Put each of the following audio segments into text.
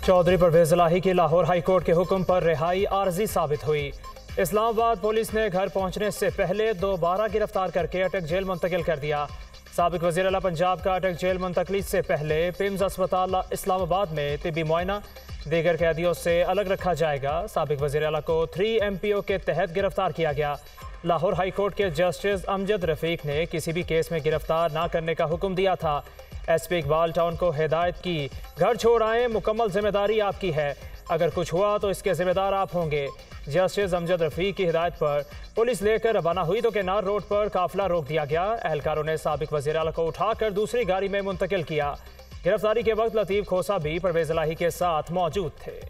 चौधरी परवेज इलाही की Lahore high court के हुक्म पर रिहाई आर्जी साबित हुई। इस्लामाबाद पुलिस ने घर पहुंचने से पहले दोबारा गिरफ्तार करके अटक जेल मुंतकिल कर दिया। साबिक वज़ीर आला पंजाब का अटक जेल मुंतकली से पहले पिम्स अस्पताल इस्लामाबाद में तिब्बी मुआयना, दीगर कैदियों से अलग रखा जाएगा। साबिक वज़ीर आला को 3 MPO के तहत गिरफ्तार किया गया। लाहौर हाई कोर्ट के जस्टिस अमजद रफीक ने किसी भी केस में गिरफ्तार ना करने का हुक्म दिया था। SP इकबाल टाउन को हिदायत की, घर छोड़ आए, मुकम्मल जिम्मेदारी आपकी है, अगर कुछ हुआ तो इसके जिम्मेदार आप होंगे। जस्टिस अमजद रफीक की हिदायत पर पुलिस लेकर रवाना हुई तो केनार रोड पर काफिला रोक दिया गया। एहलकारों ने साबिक वज़ीर आला को उठाकर दूसरी गाड़ी में मुंतकिल किया। गिरफ्तारी के वक्त लतीफ़ खोसा भी परवेज इलाही के साथ मौजूद थे।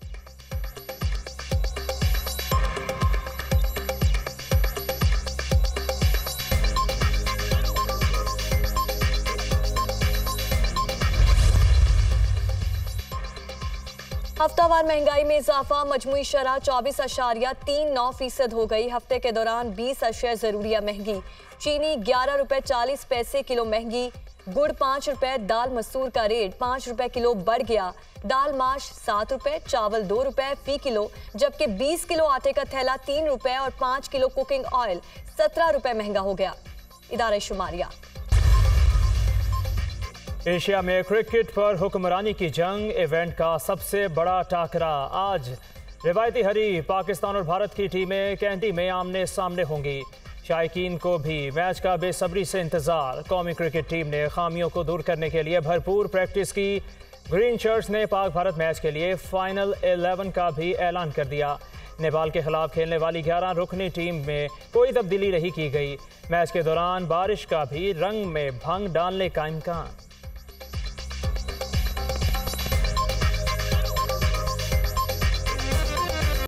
हफ्तावार महंगाई में इजाफा, मजमुई शरह 24.39% हो गई। हफ्ते के दौरान 20 अशिया ज़रूरिया महंगी। चीनी 11 रुपये 40 पैसे किलो महंगी, गुड़ 5 रुपये, दाल मसूर का रेट 5 रुपये किलो बढ़ गया। दाल माश 7 रुपये, चावल 2 रुपये फी किलो, जबकि 20 किलो आटे का थैला 3 रुपये और 5 किलो कुकिंग ऑयल 17 रुपये महंगा हो गया। इदारे शुमारिया। एशिया में क्रिकेट पर हुक्मरानी की जंग, इवेंट का सबसे बड़ा टाकरा आज। रिवायती हरीफ पाकिस्तान और भारत की टीमें कैंटी में आमने सामने होंगी। शायकीन को भी मैच का बेसब्री से इंतजार। कौमी क्रिकेट टीम ने खामियों को दूर करने के लिए भरपूर प्रैक्टिस की। ग्रीन शर्ट्स ने पाक भारत मैच के लिए फाइनल 11 का भी ऐलान कर दिया। नेपाल के खिलाफ खेलने वाली 11 रुकनी टीम में कोई तब्दीली नहीं की गई। मैच के दौरान बारिश का भी रंग में भंग डालने का इम्कान।